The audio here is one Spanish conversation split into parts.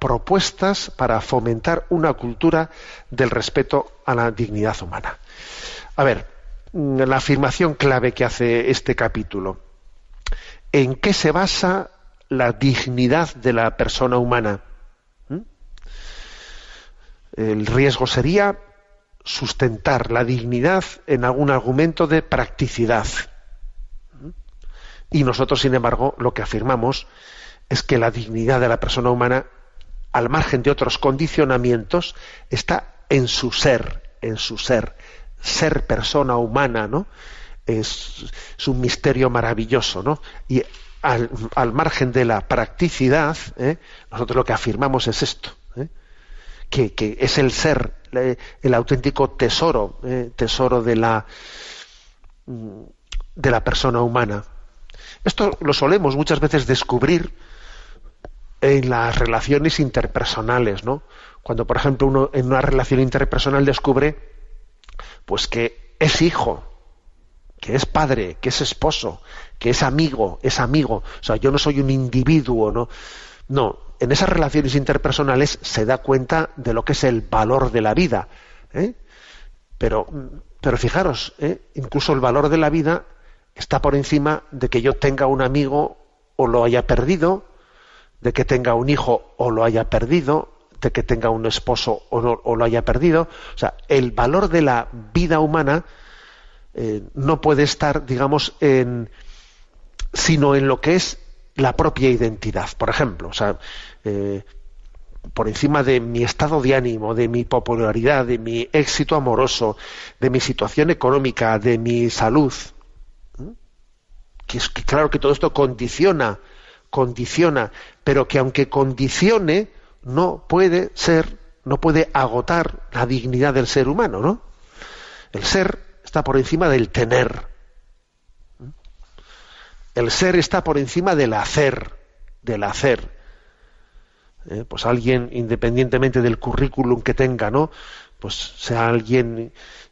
propuestas para fomentar una cultura del respeto a la dignidad humana. A ver, la afirmación clave que hace este capítulo. ¿En qué se basa la dignidad de la persona humana? El riesgo sería sustentar la dignidad en algún argumento de practicidad. Y nosotros, sin embargo, lo que afirmamos es que la dignidad de la persona humana, al margen de otros condicionamientos, está en su ser, ser persona humana, ¿no? Es un misterio maravilloso, ¿no? Y al margen de la practicidad, nosotros lo que afirmamos es esto, que es el ser, el auténtico tesoro, tesoro de la persona humana. Esto lo solemos muchas veces descubrir en las relaciones interpersonales, ¿no? Cuando, por ejemplo, uno en una relación interpersonal descubre pues que es hijo, que es padre, que es esposo, que es amigo. O sea, yo no soy un individuo, ¿no? No, en esas relaciones interpersonales se da cuenta de lo que es el valor de la vida, Pero fijaros, incluso el valor de la vida está por encima de que yo tenga un amigo o lo haya perdido, de que tenga un hijo o lo haya perdido, de que tenga un esposo o lo haya perdido. O sea, el valor de la vida humana no puede estar, digamos, sino en lo que es la propia identidad. Por ejemplo, o sea, por encima de mi estado de ánimo, de mi popularidad, de mi éxito amoroso, de mi situación económica, de mi salud, que claro que todo esto condiciona, pero que aunque condicione, no puede agotar la dignidad del ser humano, ¿no? El ser está por encima del tener. El ser está por encima del hacer. Pues alguien, independientemente del currículum que tenga, ¿no? Pues sea alguien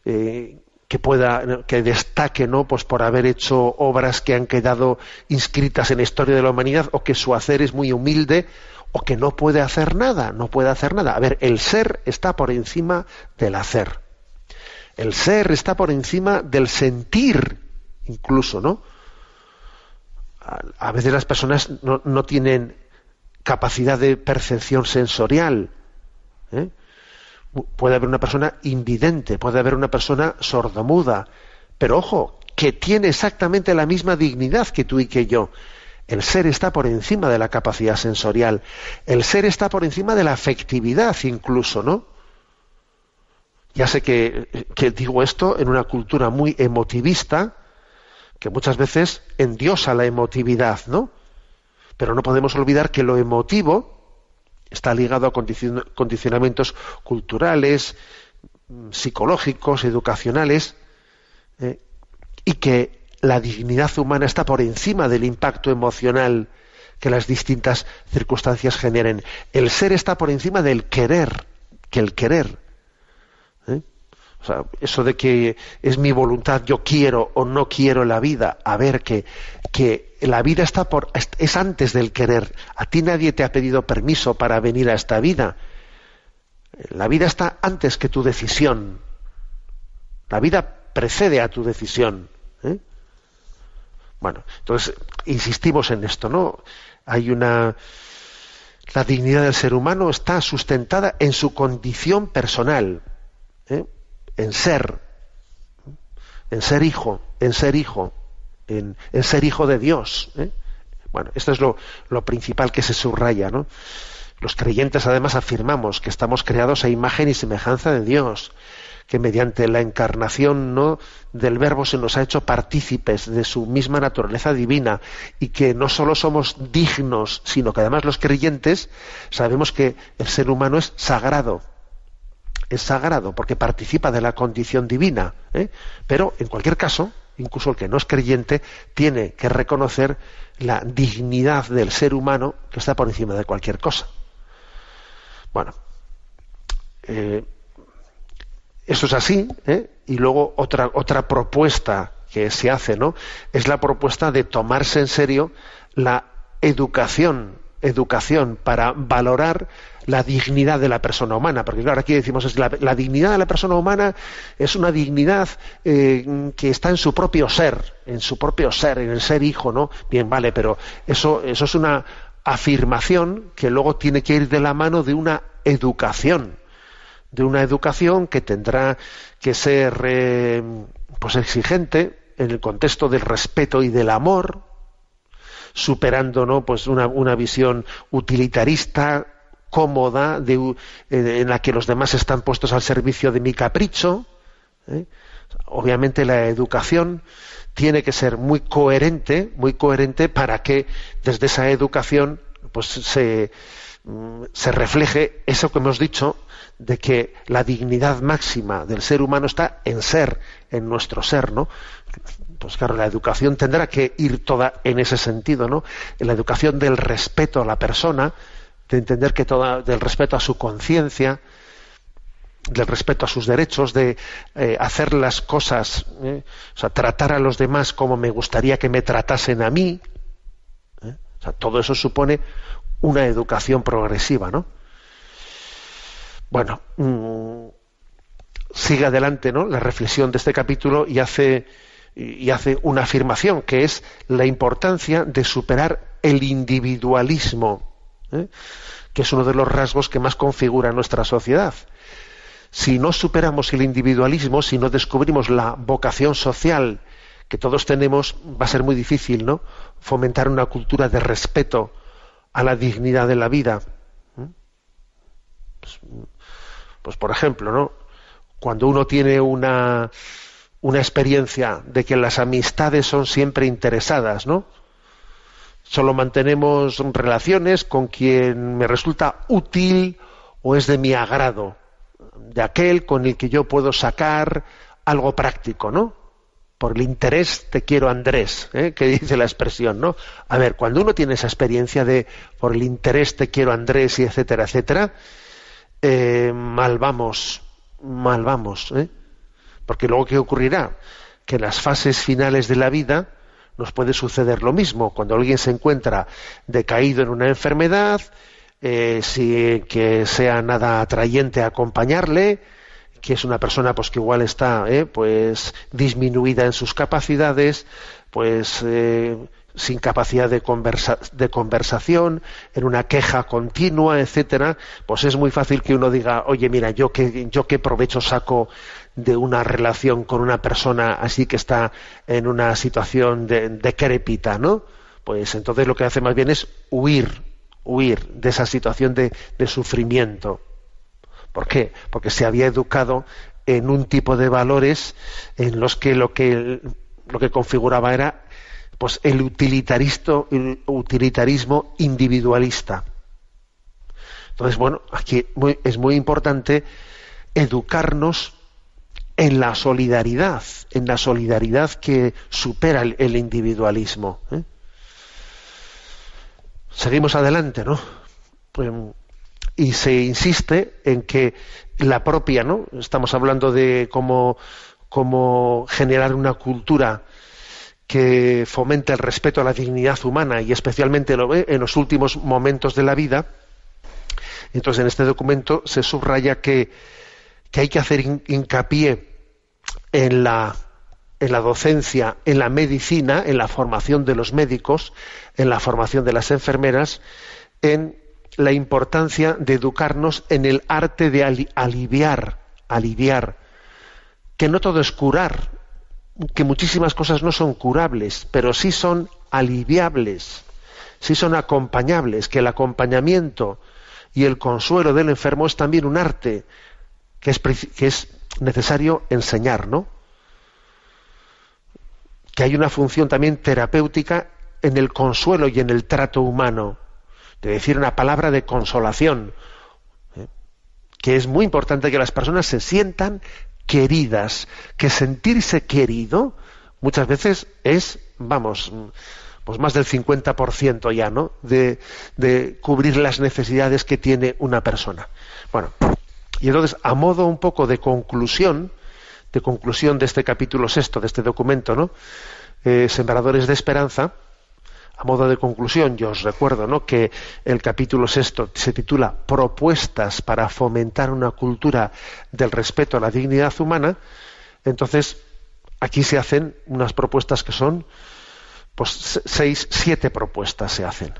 que destaque, ¿no? Pues por haber hecho obras que han quedado inscritas en la historia de la humanidad, o que su hacer es muy humilde, o que no puede hacer nada. A ver, el ser está por encima del hacer. El ser está por encima del sentir, incluso, ¿no? A veces las personas no tienen capacidad de percepción sensorial. Puede haber una persona invidente, puede haber una persona sordomuda, pero ojo, que tiene exactamente la misma dignidad que tú y que yo. El ser está por encima de la capacidad sensorial. El ser está por encima de la afectividad incluso, ¿no? Ya sé que digo esto en una cultura muy emotivista, que muchas veces endiosa la emotividad, ¿no? Pero no podemos olvidar que lo emotivo está ligado a condicionamientos culturales, psicológicos, educacionales, y que la dignidad humana está por encima del impacto emocional que las distintas circunstancias generen. El ser está por encima del querer, O sea, eso de que es mi voluntad, yo quiero o no quiero la vida. A ver, que la vida es antes del querer. A ti nadie te ha pedido permiso para venir a esta vida. La vida está antes que tu decisión. La vida precede a tu decisión. Bueno, entonces insistimos en esto, ¿no? La dignidad del ser humano está sustentada en su condición personal, en ser hijo, en ser hijo de Dios. Bueno, esto es lo principal que se subraya, ¿no? Los creyentes además afirmamos que estamos creados a imagen y semejanza de Dios, que mediante la encarnación, ¿no?, del Verbo se nos ha hecho partícipes de su misma naturaleza divina, y que no solo somos dignos, sino que además los creyentes sabemos que el ser humano es sagrado porque participa de la condición divina, pero en cualquier caso, incluso el que no es creyente tiene que reconocer la dignidad del ser humano, que está por encima de cualquier cosa. Bueno, eso es así, y luego otra propuesta que se hace, ¿no?, es la propuesta de tomarse en serio la educación educación para valorar la dignidad de la persona humana, porque claro, aquí decimos es la dignidad de la persona humana es una dignidad que está en su propio ser, en el ser hijo, ¿no? Bien, vale, pero eso es una afirmación que luego tiene que ir de la mano de una educación que tendrá que ser pues exigente en el contexto del respeto y del amor, superando, ¿no?, pues una visión utilitarista, cómoda, en la que los demás están puestos al servicio de mi capricho. Obviamente la educación tiene que ser muy coherente para que desde esa educación pues se refleje eso que hemos dicho, de que la dignidad máxima del ser humano está en nuestro ser, ¿no? Pues claro, la educación tendrá que ir toda en ese sentido, ¿no? En la educación del respeto a la persona, de entender que del respeto a su conciencia, del respeto a sus derechos, de hacer las cosas, o sea, tratar a los demás como me gustaría que me tratasen a mí. O sea, todo eso supone una educación progresiva, ¿no? Bueno, sigue adelante, ¿no?, la reflexión de este capítulo y hace una afirmación, que es la importancia de superar el individualismo, que es uno de los rasgos que más configura nuestra sociedad. Si no superamos el individualismo, si no descubrimos la vocación social que todos tenemos, va a ser muy difícil, ¿no?, fomentar una cultura de respeto a la dignidad de la vida. Pues por ejemplo, ¿no?, cuando uno tiene una experiencia de que las amistades son siempre interesadas, ¿no? Solo mantenemos relaciones con quien me resulta útil o es de mi agrado, de aquel con el que yo puedo sacar algo práctico, ¿no? Por el interés te quiero, Andrés, que dice la expresión, ¿no? A ver, cuando uno tiene esa experiencia de por el interés te quiero, Andrés, y etcétera, etcétera, mal vamos, porque luego ¿qué ocurrirá? Que en las fases finales de la vida nos puede suceder lo mismo. Cuando alguien se encuentra decaído en una enfermedad, sin que sea nada atrayente acompañarle, que es una persona pues que igual está pues disminuida en sus capacidades, pues sin capacidad de conversación, en una queja continua, etcétera, pues es muy fácil que uno diga, oye, mira, yo qué provecho saco de una relación con una persona así que está en una situación decrépita, ¿no? Pues entonces lo que hace más bien es huir de esa situación de sufrimiento. ¿Por qué? Porque se había educado en un tipo de valores en los que lo que configuraba era pues el utilitarismo individualista. Entonces, bueno, aquí es muy importante educarnos en la solidaridad que supera el individualismo. Seguimos adelante, ¿no? Y se insiste en que la propia, ¿no?, estamos hablando de cómo generar una cultura que fomente el respeto a la dignidad humana, y especialmente lo ve en los últimos momentos de la vida. Entonces, en este documento se subraya que hay que hacer hincapié en la docencia, en la medicina, en la formación de los médicos, en la formación de las enfermeras, en la importancia de educarnos en el arte de aliviar, que no todo es curar, que muchísimas cosas no son curables, pero sí son aliviables, sí son acompañables, que el acompañamiento y el consuelo del enfermo es también un arte que es necesario enseñar, ¿no? Que hay una función también terapéutica en el consuelo y en el trato humano, de decir una palabra de consolación, que es muy importante que las personas se sientan queridas, que sentirse querido muchas veces es, pues más del 50% ya, ¿no?, de cubrir las necesidades que tiene una persona. Bueno, y entonces, a modo un poco de conclusión de este capítulo 6 de este documento, ¿no?, Sembradores de Esperanza, A modo de conclusión, yo os recuerdo, ¿no?, que el capítulo 6 se titula Propuestas para fomentar una cultura del respeto a la dignidad humana. Entonces, aquí se hacen unas propuestas que son, pues 7 propuestas se hacen.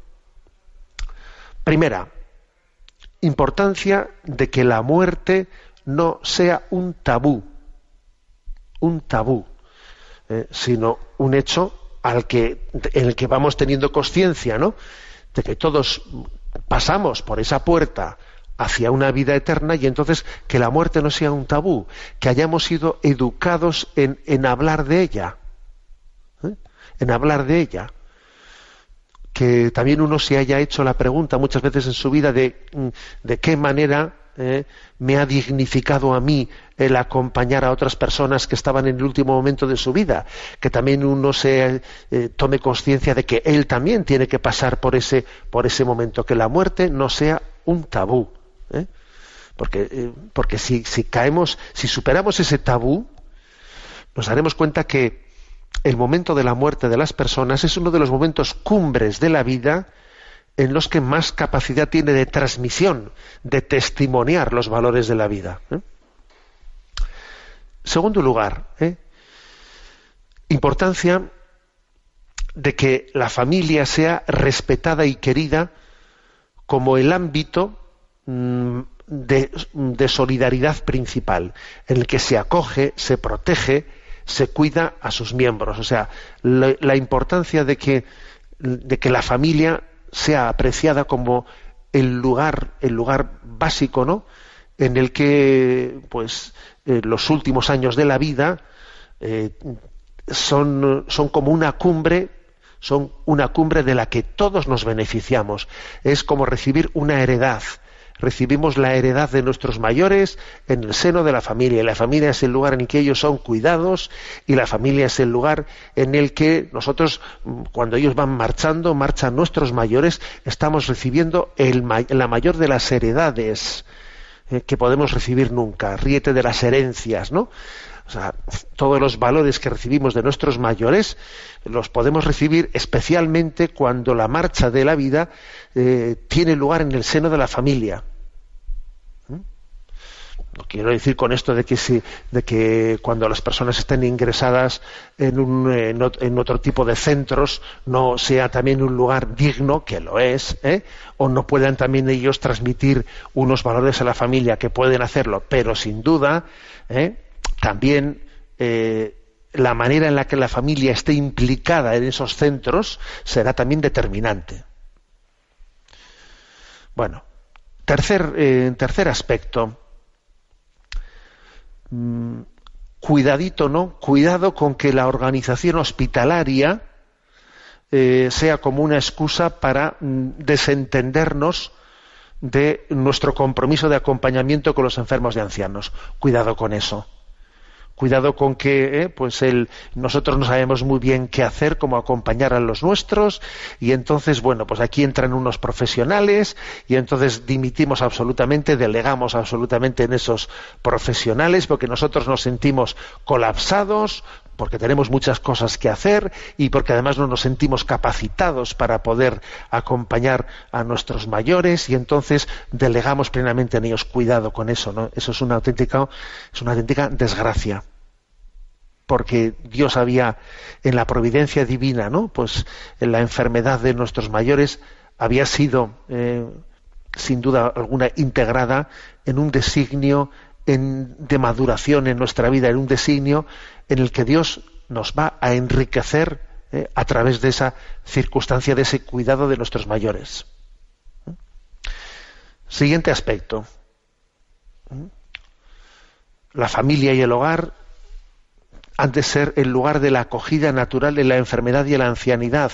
Primera, importancia de que la muerte no sea un tabú, sino un hecho en el que vamos teniendo conciencia, ¿no?, de que todos pasamos por esa puerta hacia una vida eterna, y entonces que la muerte no sea un tabú, que hayamos sido educados en hablar de ella, en hablar de ella, que también uno se haya hecho la pregunta muchas veces en su vida de qué manera me ha dignificado a mí el acompañar a otras personas que estaban en el último momento de su vida, que también uno se tome conciencia de que él también tiene que pasar por ese momento, que la muerte no sea un tabú, porque si superamos ese tabú, nos daremos cuenta que el momento de la muerte de las personas es uno de los momentos cumbres de la vida en los que más capacidad tiene de transmisión, de testimoniar los valores de la vida. Segundo lugar, importancia de que la familia sea respetada y querida como el ámbito de solidaridad principal, en el que se acoge, se protege, se cuida a sus miembros. O sea, la importancia de que la familia sea apreciada como el lugar básico, ¿no?, en el que los últimos años de la vida son como una cumbre de la que todos nos beneficiamos. Es como recibir una heredad. Recibimos la heredad de nuestros mayores en el seno de la familia, y la familia es el lugar en el que ellos son cuidados, y la familia es el lugar en el que nosotros, cuando ellos marchan nuestros mayores, estamos recibiendo la mayor de las heredades que podemos recibir nunca. Ríete de las herencias, ¿no? O sea, todos los valores que recibimos de nuestros mayores los podemos recibir especialmente cuando la marcha de la vida tiene lugar en el seno de la familia. No quiero decir con esto de que cuando las personas estén ingresadas en otro tipo de centros no sea también un lugar digno, que lo es, o no puedan también ellos transmitir unos valores a la familia, que pueden hacerlo, pero sin duda también la manera en la que la familia esté implicada en esos centros será también determinante. Bueno, tercer aspecto. Cuidadito, ¿no? Cuidado con que la organización hospitalaria sea como una excusa para desentendernos de nuestro compromiso de acompañamiento con los enfermos de ancianos. Cuidado con eso. Cuidado con que nosotros no sabemos muy bien qué hacer, cómo acompañar a los nuestros, y entonces, pues aquí entran unos profesionales, y entonces delegamos absolutamente en esos profesionales, porque nosotros nos sentimos colapsados, porque tenemos muchas cosas que hacer, y porque además no nos sentimos capacitados para poder acompañar a nuestros mayores, y entonces delegamos plenamente en ellos. Cuidado con eso, ¿no? Eso es una auténtica desgracia. Porque Dios había, en la providencia divina, ¿no?, en la enfermedad de nuestros mayores había sido, sin duda alguna, integrada en un designio de maduración en nuestra vida, en un designio en el que Dios nos va a enriquecer a través de esa circunstancia, de ese cuidado de nuestros mayores. Siguiente aspecto. La familia y el hogar han de ser el lugar de la acogida natural de la enfermedad y la ancianidad,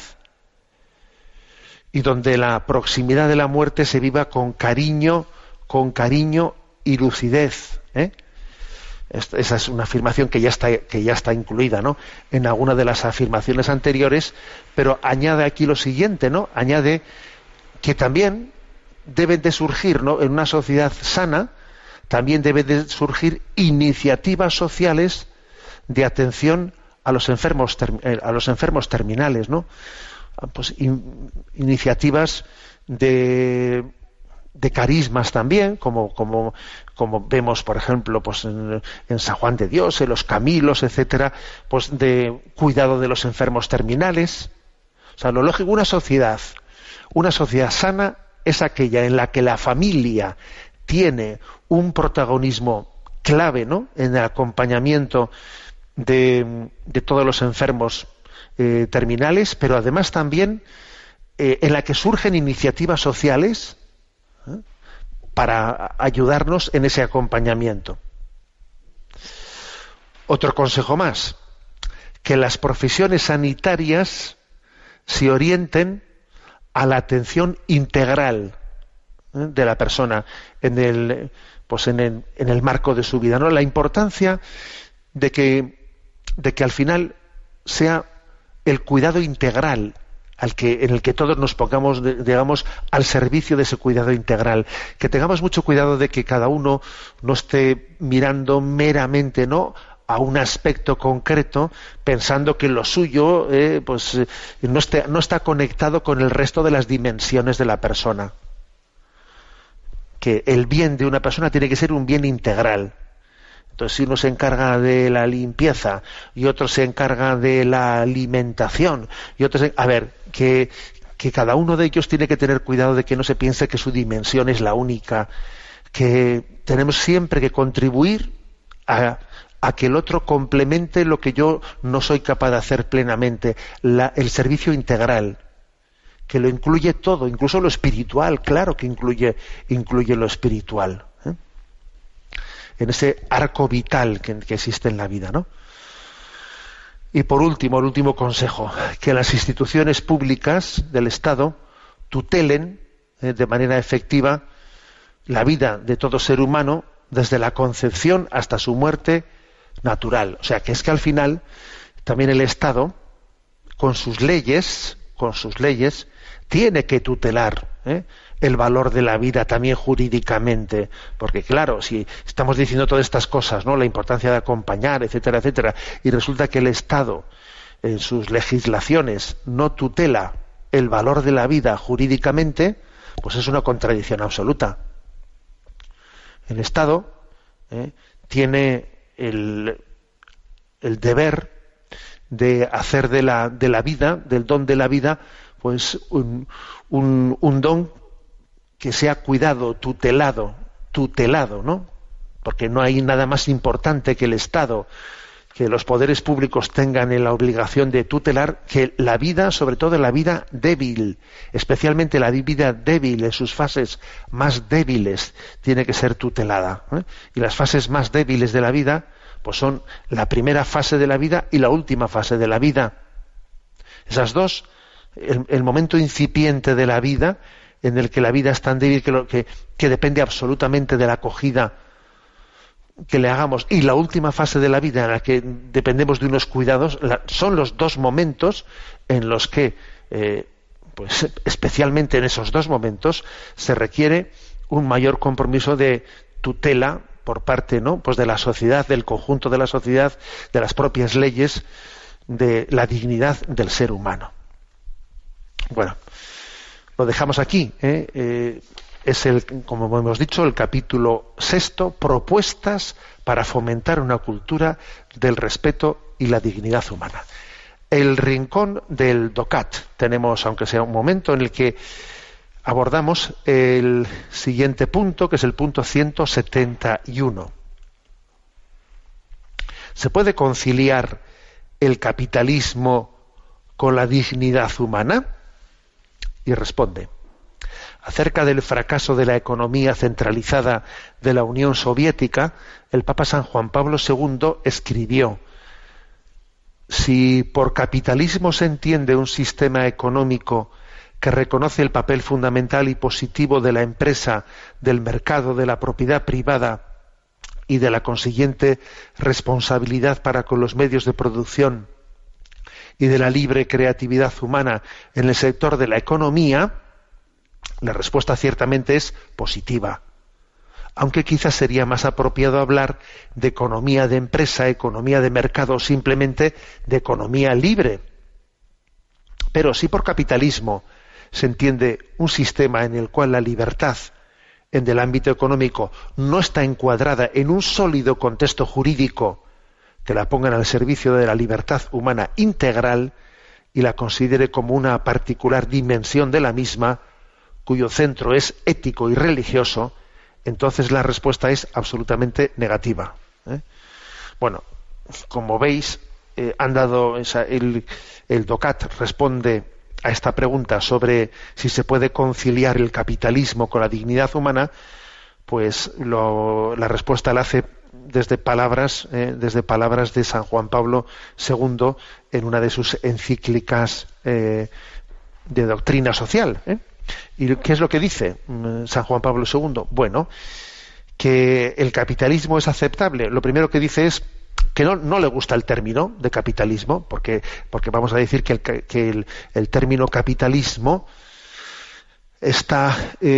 y donde la proximidad de la muerte se viva con cariño y lucidez. Esa es una afirmación que ya está incluida, ¿no?, en alguna de las afirmaciones anteriores, pero añade aquí lo siguiente, ¿no? Añade que también deben de surgir, ¿no?, en una sociedad sana, también deben de surgir iniciativas sociales de atención a los enfermos terminales, ¿no? pues, iniciativas de carismas también, como vemos, por ejemplo, pues en San Juan de Dios, en los Camilos, etcétera, pues de cuidado de los enfermos terminales. O sea, lo lógico, una sociedad sana es aquella en la que la familia tiene un protagonismo clave, ¿no?, en el acompañamiento de todos los enfermos terminales, pero además también en la que surgen iniciativas sociales para ayudarnos en ese acompañamiento. Otro consejo más, que las profesiones sanitarias se orienten a la atención integral de la persona en el marco de su vida, ¿no? La importancia de que al final sea el cuidado integral en el que todos nos pongamos, digamos, al servicio de ese cuidado integral, que tengamos mucho cuidado de que cada uno no esté mirando meramente, ¿no?, a un aspecto concreto, pensando que lo suyo no está conectado con el resto de las dimensiones de la persona. Que el bien de una persona tiene que ser un bien integral. Entonces, si uno se encarga de la limpieza y otro se encarga de la alimentación y otro que cada uno de ellos tiene que tener cuidado de que no se piense que su dimensión es la única, que tenemos siempre que contribuir a que el otro complemente lo que yo no soy capaz de hacer plenamente, el servicio integral, que lo incluye todo, incluso lo espiritual, claro que incluye lo espiritual, en ese arco vital que existe en la vida, ¿no? Y por último, el último consejo, que las instituciones públicas del Estado tutelen de manera efectiva la vida de todo ser humano desde la concepción hasta su muerte natural. O sea, que es que al final también el Estado, con sus leyes, tiene que tutelar el valor de la vida también jurídicamente, porque claro, si estamos diciendo todas estas cosas, ¿no?, la importancia de acompañar, etcétera, etcétera, y resulta que el Estado en sus legislaciones no tutela el valor de la vida jurídicamente, pues es una contradicción absoluta. El Estado tiene el deber de hacer de la vida, del don de la vida, pues un don que sea cuidado, tutelado, ¿no? Porque no hay nada más importante que el Estado, que los poderes públicos tengan la obligación de tutelar, que la vida, sobre todo la vida débil, especialmente la vida débil en sus fases más débiles, tiene que ser tutelada, Y las fases más débiles de la vida, pues son la primera fase de la vida y la última fase de la vida. Esas dos, el momento incipiente de la vida, en el que la vida es tan débil que depende absolutamente de la acogida que le hagamos, y la última fase de la vida en la que dependemos de unos cuidados, son los dos momentos en los que, pues especialmente en esos dos momentos, se requiere un mayor compromiso de tutela por parte, ¿no?, pues de la sociedad, del conjunto de la sociedad, de las propias leyes, de la dignidad del ser humano. Bueno, lo dejamos aquí. Es como hemos dicho, el capítulo 6, propuestas para fomentar una cultura del respeto y la dignidad humana. El rincón del DOCAT. Tenemos, aunque sea un momento, en el que abordamos el siguiente punto, que es el punto 171. ¿Se puede conciliar el capitalismo con la dignidad humana? Y responde: acerca del fracaso de la economía centralizada de la Unión Soviética, el Papa San Juan Pablo II escribió: si por capitalismo se entiende un sistema económico que reconoce el papel fundamental y positivo de la empresa, del mercado, de la propiedad privada y de la consiguiente responsabilidad para con los medios de producción y de la libre creatividad humana en el sector de la economía, la respuesta ciertamente es positiva. Aunque quizás sería más apropiado hablar de economía de empresa, economía de mercado, o simplemente de economía libre. Pero si por capitalismo se entiende un sistema en el cual la libertad en el ámbito económico no está encuadrada en un sólido contexto jurídico que la pongan al servicio de la libertad humana integral y la considere como una particular dimensión de la misma, cuyo centro es ético y religioso, entonces la respuesta es absolutamente negativa. Bueno, como veis, el DOCAT responde a esta pregunta sobre si se puede conciliar el capitalismo con la dignidad humana, pues la respuesta la hace desde palabras de San Juan Pablo II en una de sus encíclicas de doctrina social. ¿Y qué es lo que dice San Juan Pablo II? Bueno, que el capitalismo es aceptable. Lo primero que dice es que no le gusta el término de capitalismo, porque vamos a decir que el término capitalismo está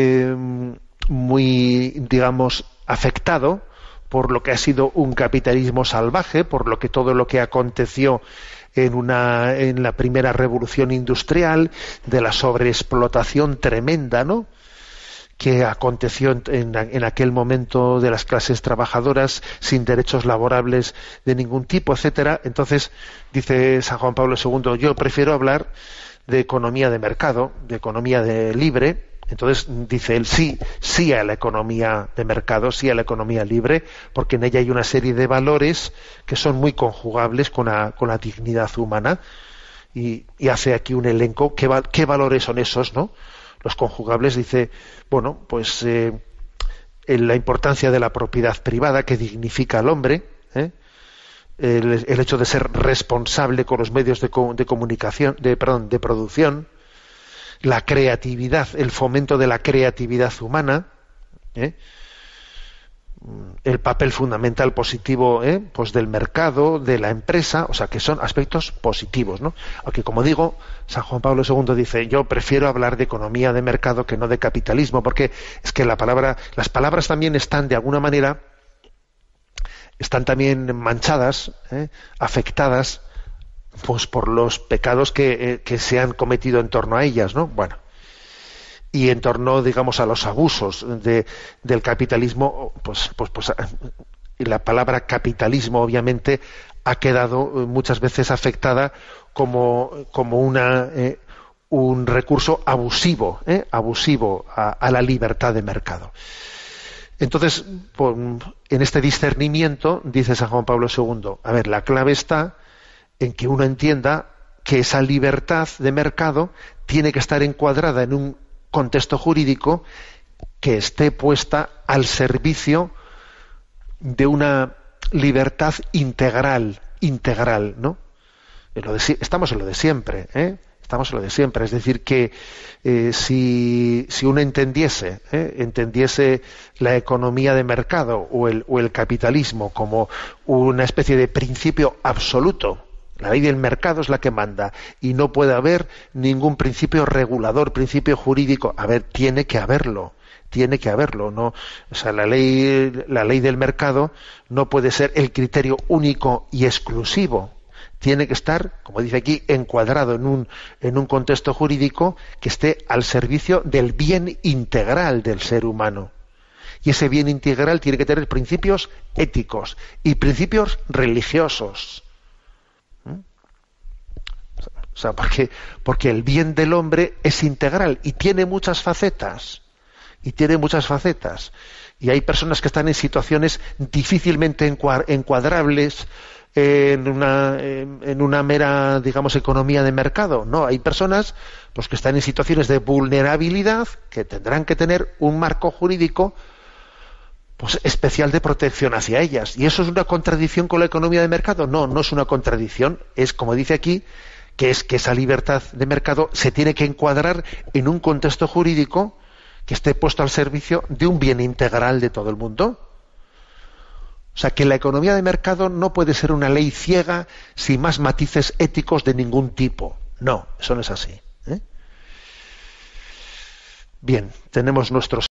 muy, digamos, afectado por lo que ha sido un capitalismo salvaje, por lo que todo lo que aconteció en la primera revolución industrial, de la sobreexplotación tremenda, ¿no?, que aconteció en aquel momento de las clases trabajadoras sin derechos laborables de ningún tipo, etcétera. Entonces, dice San Juan Pablo II, yo prefiero hablar de economía de mercado, de economía libre. Entonces dice él sí a la economía de mercado, sí a la economía libre, porque en ella hay una serie de valores que son muy conjugables con la dignidad humana, y hace aquí un elenco. ¿Qué valores son esos, no? Los conjugables, dice, bueno, pues la importancia de la propiedad privada que dignifica al hombre, el hecho de ser responsable con los medios de comunicación, de producción, la creatividad, el fomento de la creatividad humana, el papel fundamental positivo pues del mercado, de la empresa, o sea, que son aspectos positivos, ¿no? Aunque, como digo, San Juan Pablo II dice, yo prefiero hablar de economía de mercado que no de capitalismo, porque es que las palabras también están, de alguna manera, están también manchadas, afectadas, pues por los pecados que se han cometido en torno a ellas, ¿no? Bueno, y en torno, digamos, a los abusos del capitalismo, pues la palabra capitalismo obviamente ha quedado muchas veces afectada como un recurso abusivo a la libertad de mercado. Entonces, en este discernimiento, dice San Juan Pablo II, a ver, la clave está en que uno entienda que esa libertad de mercado tiene que estar encuadrada en un contexto jurídico que esté puesta al servicio de una libertad integral, ¿no? Estamos en lo de siempre, estamos en lo de siempre. Es decir, que si uno entendiese la economía de mercado o el capitalismo como una especie de principio absoluto, la ley del mercado es la que manda y no puede haber ningún principio regulador, principio jurídico. A ver, tiene que haberlo, ¿no? O sea, la ley del mercado no puede ser el criterio único y exclusivo. Tiene que estar, como dice aquí, encuadrado en un contexto jurídico que esté al servicio del bien integral del ser humano. Y ese bien integral tiene que tener principios éticos y principios religiosos. O sea, porque el bien del hombre es integral y tiene muchas facetas. Y hay personas que están en situaciones difícilmente encuadrables en una mera, digamos, economía de mercado. No, hay personas pues que están en situaciones de vulnerabilidad que tendrán que tener un marco jurídico pues especial de protección hacia ellas. ¿Y eso es una contradicción con la economía de mercado? No, no es una contradicción. Es, como dice aquí, que esa libertad de mercado se tiene que encuadrar en un contexto jurídico que esté puesto al servicio de un bien integral de todo el mundo. O sea, que la economía de mercado no puede ser una ley ciega sin más matices éticos de ningún tipo. No, eso no es así. Bien, tenemos nuestros